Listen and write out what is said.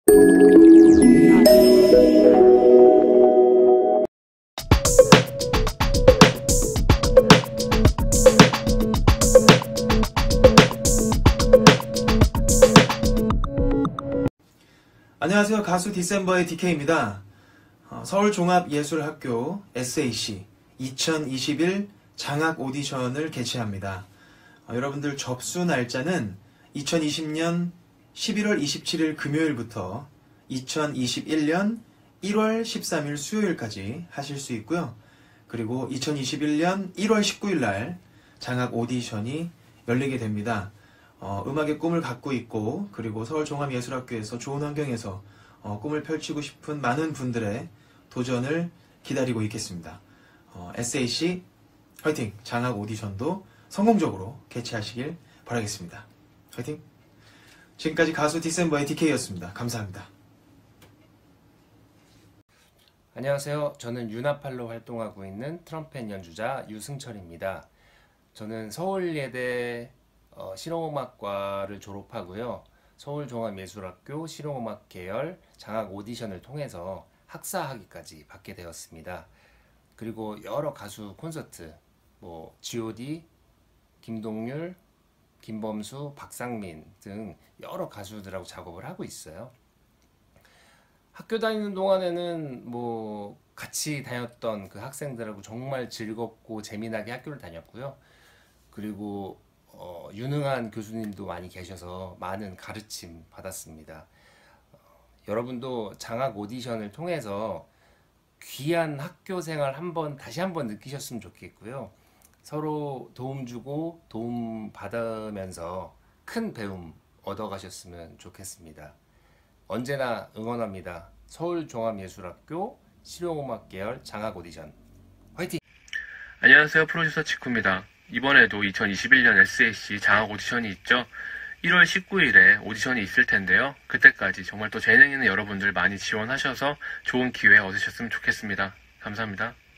안녕하세요. 가수 디셈버의 DK입니다. 서울종합예술학교 SAC 2021 장학 오디션을 개최합니다. 여러분들 접수 날짜는 2020년 11월 27일 금요일부터 2021년 1월 13일 수요일까지 하실 수 있고요. 그리고 2021년 1월 19일 날 장학 오디션이 열리게 됩니다. 음악의 꿈을 갖고 있고 그리고 서울종합예술학교에서 좋은 환경에서 꿈을 펼치고 싶은 많은 분들의 도전을 기다리고 있겠습니다. SAC 화이팅! 장학 오디션도 성공적으로 개최하시길 바라겠습니다. 화이팅! 지금까지 가수 디셈버의 DK였습니다. 감사합니다. 안녕하세요. 저는 유나팔로 활동하고 있는 트럼펫 연주자 유승철입니다. 저는 서울예대 실용음악과를 졸업하고요. 서울종합예술학교 실용음악 계열 장학 오디션을 통해서 학사학위까지 받게 되었습니다. 그리고 여러 가수 콘서트, G.O.D, 김동률, 김범수, 박상민 등 여러 가수들하고 작업을 하고 있어요. 학교 다니는 동안에는 같이 다녔던 그 학생들하고 정말 즐겁고 재미나게 학교를 다녔고요. 그리고 유능한 교수님도 많이 계셔서 많은 가르침 받았습니다. 여러분도 장학 오디션을 통해서 귀한 학교 생활 다시 한번 느끼셨으면 좋겠고요. 서로 도움 주고 도움 받으면서 큰 배움 얻어가셨으면 좋겠습니다. 언제나 응원합니다. 서울종합예술학교 실용음악 계열 장학 오디션 화이팅! 안녕하세요. 프로듀서 치쿠입니다. 이번에도 2021년 SAC 장학 오디션이 있죠. 1월 19일에 오디션이 있을 텐데요. 그때까지 정말 또 재능 있는 여러분들 많이 지원하셔서 좋은 기회 얻으셨으면 좋겠습니다. 감사합니다.